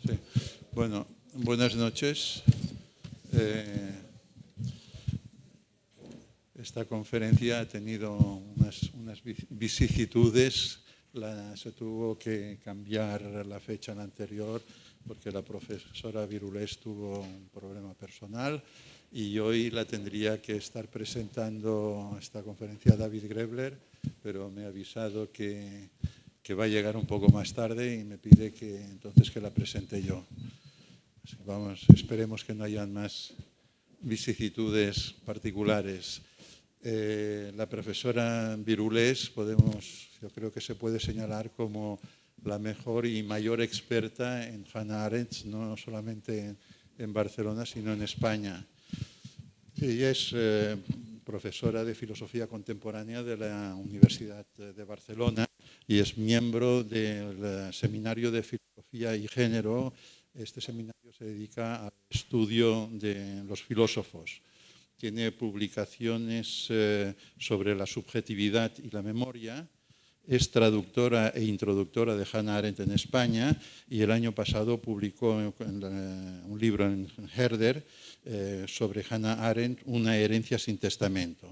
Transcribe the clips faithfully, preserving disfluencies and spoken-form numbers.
Sí. Bueno, buenas noches. Eh, esta conferencia ha tenido unas, unas vicisitudes. La, se tuvo que cambiar la fecha en la anterior porque la profesora Virulés tuvo un problema personal y hoy la tendría que estar presentando esta conferencia David Grebler, pero me ha avisado que, que va a llegar un poco más tarde y me pide que entonces que la presente yo. Así que vamos, esperemos que no hayan más vicisitudes particulares. Eh, la profesora Virulés, podemos, yo creo que se puede señalar como la mejor y mayor experta en Hannah Arendt, no solamente en, en Barcelona, sino en España. Ella es eh, profesora de Filosofía Contemporánea de la Universidad de Barcelona y es miembro del Seminario de Filosofía y Género. Este seminario se dedica al estudio de los filósofos. Tiene publicaciones eh, sobre la subjetividad y la memoria. Es traductora e introductora de Hannah Arendt en España y el año pasado publicó en la, un libro en Herder eh, sobre Hannah Arendt, Una herencia sin testamento.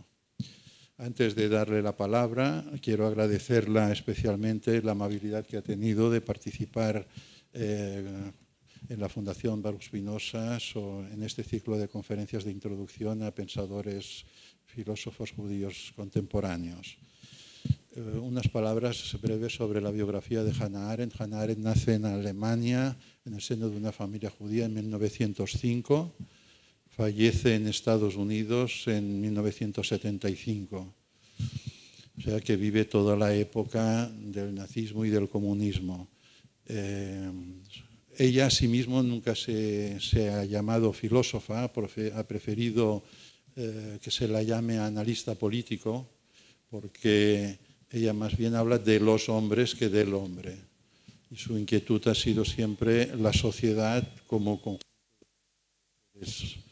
Antes de darle la palabra, quiero agradecerla especialmente la amabilidad que ha tenido de participar eh, en la Fundación Baruch Spinoza o en este ciclo de conferencias de introducción a pensadores filósofos judíos contemporáneos. Eh, unas palabras breves sobre la biografía de Hannah Arendt. Hannah Arendt nace en Alemania, en el seno de una familia judía en mil novecientos cinco. Fallece en Estados Unidos en mil novecientos setenta y cinco. O sea que vive toda la época del nazismo y del comunismo. Eh, ella asimismo nunca se, se ha llamado filósofa, ha preferido eh, que se la llame analista político, porque ella más bien habla de los hombres que del hombre. Y su inquietud ha sido siempre la sociedad como conjunto de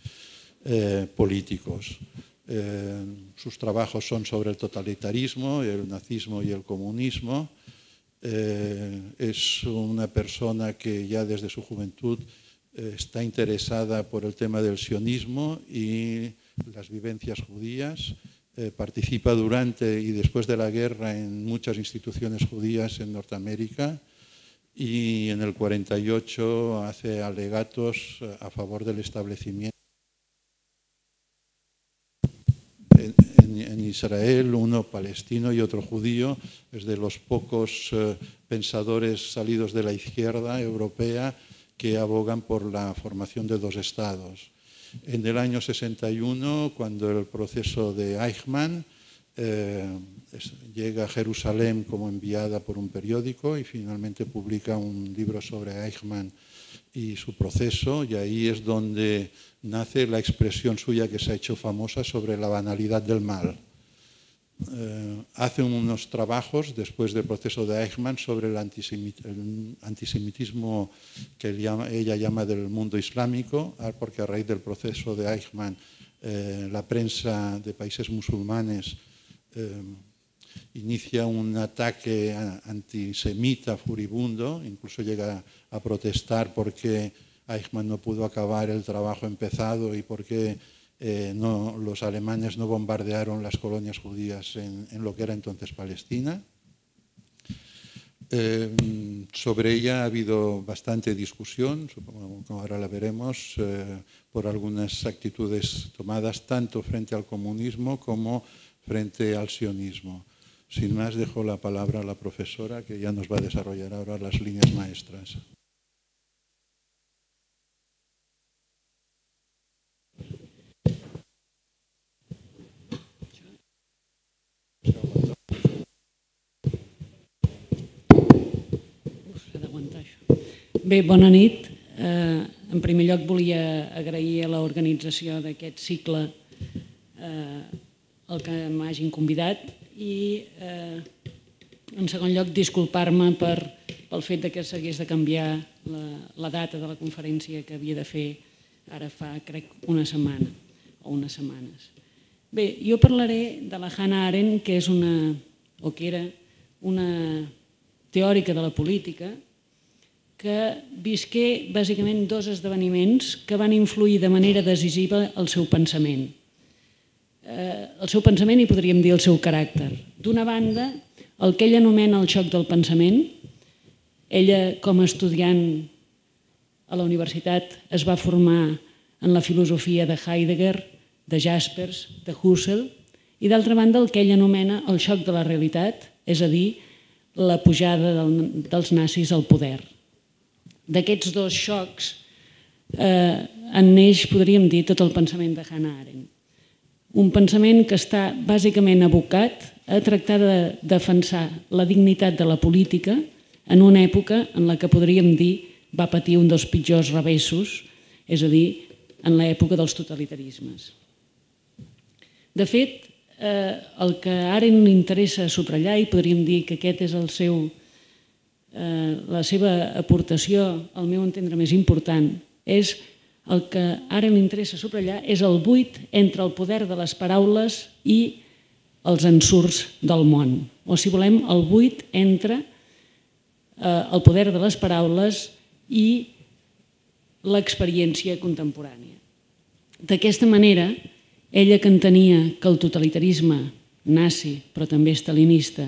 eh, políticos. Eh, sus trabajos son sobre el totalitarismo, el nazismo y el comunismo. Eh, es una persona que ya desde su juventud eh, está interesada por el tema del sionismo y las vivencias judías. Eh, participa durante y después de la guerra en muchas instituciones judías en Norteamérica y en el cuarenta y ocho hace alegatos a favor del establecimiento en, en, en Israel, uno palestino y otro judío. Es de los pocos eh, pensadores salidos de la izquierda europea que abogan por la formación de dos estados. En el año sesenta y uno, cuando el proceso de Eichmann eh, es, llega a Jerusalén como enviada por un periódico y finalmente publica un libro sobre Eichmann y su proceso, y ahí es donde nace la expresión suya que se ha hecho famosa sobre la banalidad del mal. Eh, hace unos trabajos después del proceso de Eichmann sobre el, antisemit el antisemitismo que él llama, ella llama del mundo islámico, porque a raíz del proceso de Eichmann eh, la prensa de países musulmanes eh, inicia un ataque antisemita furibundo, incluso llega a protestar porque Eichmann no pudo acabar el trabajo empezado y porque Eh, no, los alemanes no bombardearon las colonias judías en, en lo que era entonces Palestina. Eh, sobre ella ha habido bastante discusión, supongo que ahora la veremos, eh, por algunas actitudes tomadas tanto frente al comunismo como frente al sionismo. Sin más, dejo la palabra a la profesora, que ya nos va a desarrollar ahora las líneas maestras. Bé, bona nit. Eh, en primer lloc volia agrair a l'organització d'aquest cicle eh, el que m'hagin convidat i eh, en segon lloc disculpar-me per, pel fet que s'hagués de canviar la, la data de la conferència que havia de fer ara fa, crec, una setmana o unes setmanes. Bé, jo parlaré de la Hannah Arendt, que és una, o que era una teòrica de la política que visqué bàsicament dos esdeveniments que van influir de manera decisiva el seu pensament. El seu pensament i podríem dir el seu caràcter. D'una banda, el que ell anomena el xoc del pensament. Ella, com a estudiant a la universitat, es va formar en la filosofia de Heidegger, de Jaspers, de Husserl, i d'altra banda el que ell anomena el xoc de la realitat, és a dir, la pujada dels nazis al poder. D'aquests dos xocs en neix, podríem dir, tot el pensament de Hannah Arendt. Un pensament que està bàsicament abocat a tractar de defensar la dignitat de la política en una època en la que podríem dir va patir un dels pitjors revessos, és a dir, en l'època dels totalitarismes. De fet, el que a Arendt li interessa subratllar, i podríem dir que aquest és el seu, la seva aportació, al meu entendre més important, és el que ara m'interessa subratllar és el buit entre el poder de les paraules i els ensurts del món. O, si volem, el buit entre el poder de les paraules i l'experiència contemporània. D'aquesta manera, ella que entenia que el totalitarisme nazi, però també stalinista,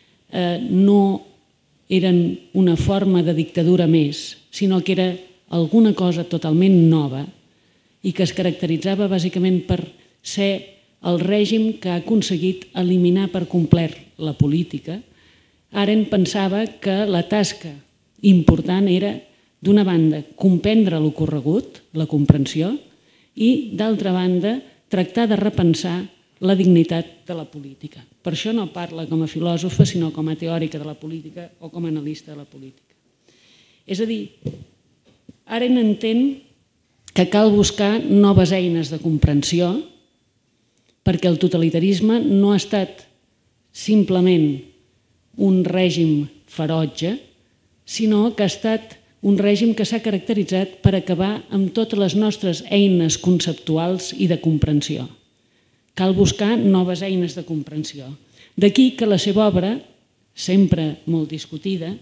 no eren una forma de dictadura més, sinó que era alguna cosa totalment nova i que es caracteritzava bàsicament per ser el règim que ha aconseguit eliminar per complet la política, Arendt pensava que la tasca important era, d'una banda, comprendre l'ocorregut, la comprensió, i, d'altra banda, tractar de repensar la dignitat de la política. Per això no parla com a filòsofa, sinó com a teòrica de la política o com a analista de la política. És a dir, Arendt entén que cal buscar noves eines de comprensió perquè el totalitarisme no ha estat simplement un règim ferotge, sinó que ha estat un règim que s'ha caracteritzat per acabar amb totes les nostres eines conceptuals i de comprensió. Cal buscar noves eines de comprensió. D'aquí que la seva obra, sempre molt discutida,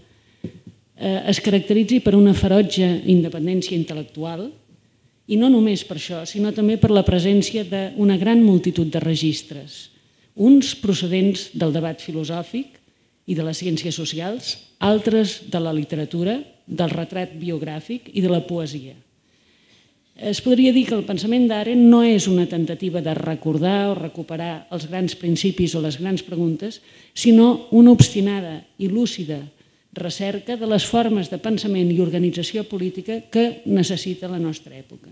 es caracteritzi per una ferotge independència intel·lectual i no només per això, sinó també per la presència d'una gran multitud de registres, uns procedents del debat filosòfic i de les ciències socials, altres de la literatura, del retrat biogràfic i de la poesia. Es podria dir que el pensament d'Arendt no és una tentativa de recordar o recuperar els grans principis o les grans preguntes, sinó una obstinada i lúcida recerca de les formes de pensament i organització política que necessita la nostra època.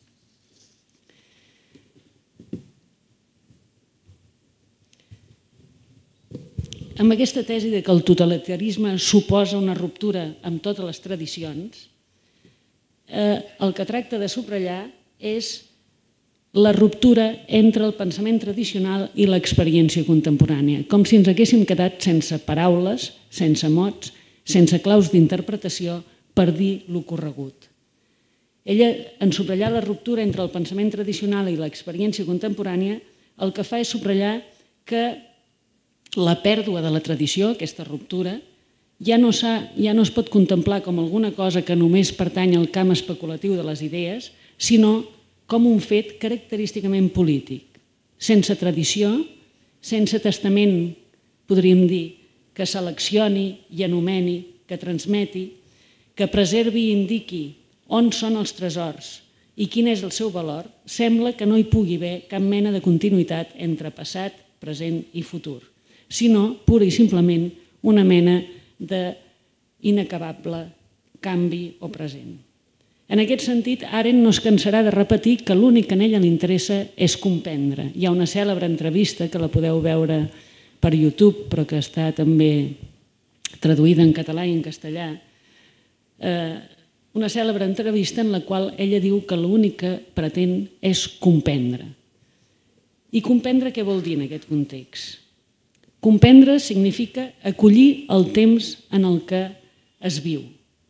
Amb aquesta tesi que el totalitarisme suposa una ruptura amb totes les tradicions, el que tracta de subratllar és la ruptura entre el pensament tradicional i l'experiència contemporània, com si ens haguéssim quedat sense paraules, sense mots, sense claus d'interpretació per dir l'ocorregut. Ella, en subratllar la ruptura entre el pensament tradicional i l'experiència contemporània, el que fa és subratllar que la pèrdua de la tradició, aquesta ruptura, ja no es pot contemplar com alguna cosa que només pertany al camp especulatiu de les idees, sinó com un fet característicament polític, sense tradició, sense testament, podríem dir, que seleccioni i anomeni, que transmeti, que preservi i indiqui on són els tresors i quin és el seu valor, sembla que no hi pugui haver cap mena de continuïtat entre passat, present i futur, sinó, pura i simplement, una mena d'inacabable canvi o present. En aquest sentit, Arendt no es cansarà de repetir que l'únic que en ella li interessa és comprendre. Hi ha una cèlebre entrevista que la podeu veure per YouTube, però que està també traduïda en català i en castellà, una cèlebre entrevista en la qual ella diu que l'únic que pretén és comprendre. I comprendre què vol dir en aquest context? Comprendre significa acollir el temps en el que es viu.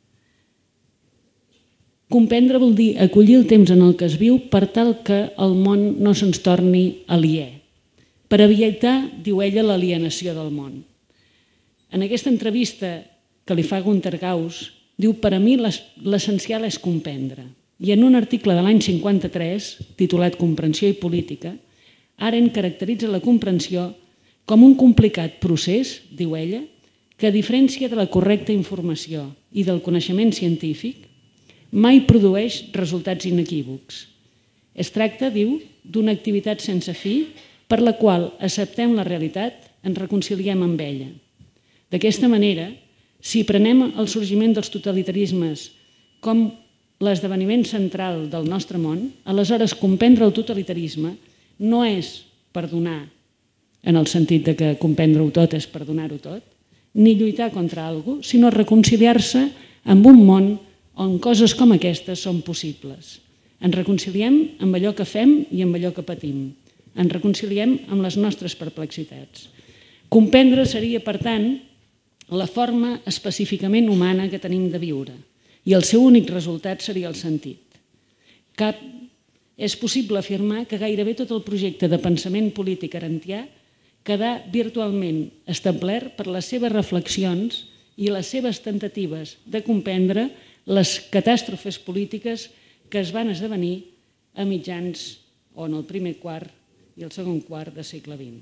Comprendre vol dir acollir el temps en el que es viu per tal que el món no se'ns torni aliè, per evitar, diu ella, l'alienació del món. En aquesta entrevista que li fa Günter Gauss diu, per a mi l'essencial és comprendre. I en un article de l'any cinquanta-tres, titulat Comprensió i política, Arendt caracteritza la comprensió com un complicat procés, diu ella, que a diferència de la correcta informació i del coneixement científic, mai produeix resultats inequívocs. Es tracta, diu, d'una activitat sense fi per la qual acceptem la realitat, ens reconciliem amb ella. D'aquesta manera, si prenem el sorgiment dels totalitarismes com l'esdeveniment central del nostre món, aleshores comprendre el totalitarisme no és perdonar, en el sentit de que comprendre-ho tot és perdonar-ho tot, ni lluitar contra alguna cosa, sinó reconciliar-se amb un món on coses com aquestes són possibles. Ens reconciliem amb allò que fem i amb allò que patim. Ens reconciliem amb les nostres perplexitats. Comprendre seria, per tant, la forma específicament humana que tenim de viure i el seu únic resultat seria el sentit. Cap... És possible afirmar que gairebé tot el projecte de pensament polític arendtià quedà virtualment establert per les seves reflexions i les seves tentatives de comprendre les catàstrofes polítiques que es van esdevenir a mitjans o en el primer quart i el segon quart del segle vint.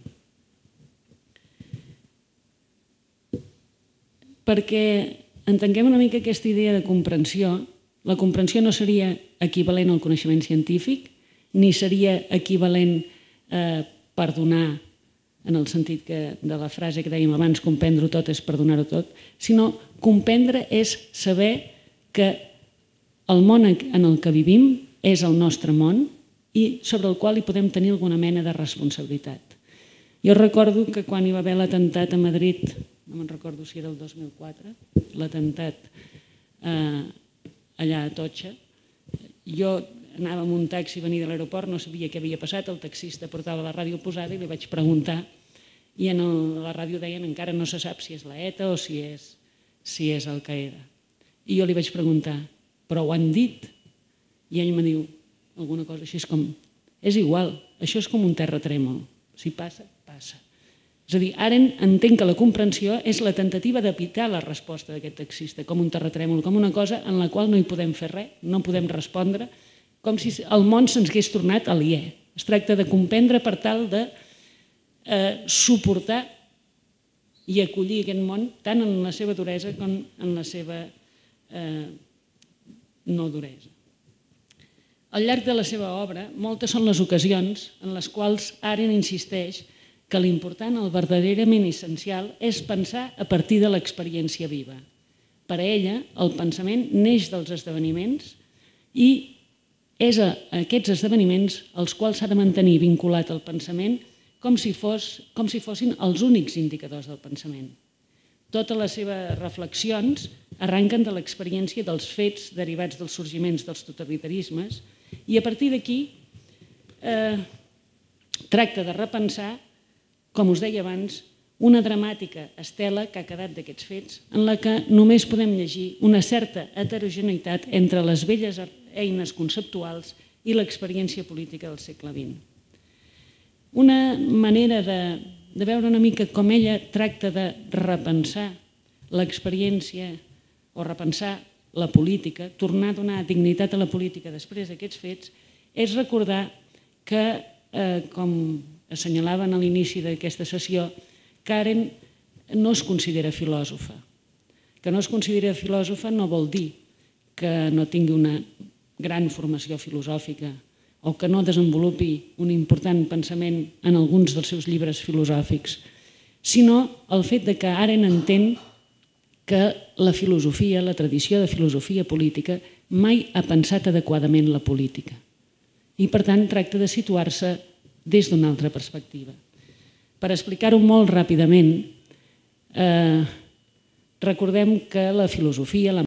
Perquè entenguem una mica aquesta idea de comprensió, la comprensió no seria equivalent al coneixement científic, ni seria equivalent a perdonar, en el sentit de la frase que dèiem abans, comprendre-ho tot és perdonar-ho tot, sinó comprendre és saber que el món en el que vivim és el nostre món i sobre el qual hi podem tenir alguna mena de responsabilitat. Jo recordo que quan hi va haver l'atemptat a Madrid, no me'n recordo si era el dos mil quatre, l'atemptat allà a Atocha, jo anava amb un taxi a venir de l'aeroport, no sabia què havia passat, el taxista portava la ràdio posada i li vaig preguntar i a la ràdio deien encara no se sap si és la ETA o si és Al Qaeda. I jo li vaig preguntar, però ho han dit? I ell me diu alguna cosa així com, és igual, això és com un terratrèmol, si passa, passa. És a dir, Arendt entén que la comprensió és la tentativa d'evitar la resposta d'aquest taxista, com un terratrèmol, com una cosa en la qual no hi podem fer res, no podem respondre, com si el món se'ns hagués tornat aliè. Es tracta de comprendre per tal de suportar i acollir aquest món tant en la seva duresa com en la seva no duresa. Al llarg de la seva obra, moltes són les ocasions en les quals Arendt insisteix que l'important, el verdaderament essencial, és pensar a partir de l'experiència viva. Per a ella, el pensament neix dels esdeveniments i és a aquests esdeveniments als quals s'ha de mantenir vinculat el pensament com si fossin els únics indicadors del pensament. Totes les seves reflexions arranquen de l'experiència dels fets derivats dels sorgiments dels totalitarismes i a partir d'aquí tracta de repensar, com us deia abans, una dramàtica estela que ha quedat d'aquests fets en la que només podem llegir una certa heterogeneïtat entre les velles eines conceptuals i l'experiència política del segle vint. Una manera de veure una mica com ella tracta de repensar l'experiència o repensar la política, tornar a donar dignitat a la política després d'aquests fets, és recordar que, com assenyalaven a l'inici d'aquesta sessió, que Arendt no es considera filòsofa. Que no es considera filòsofa no vol dir que no tingui una gran formació filosòfica o que no desenvolupi un important pensament en alguns dels seus llibres filosòfics, sinó el fet que Arendt entén que la filosofia, la tradició de filosofia política, mai ha pensat adequadament la política i, per tant, tracta de situar-se des d'una altra perspectiva. Per explicar-ho molt ràpidament, recordem que la filosofia, la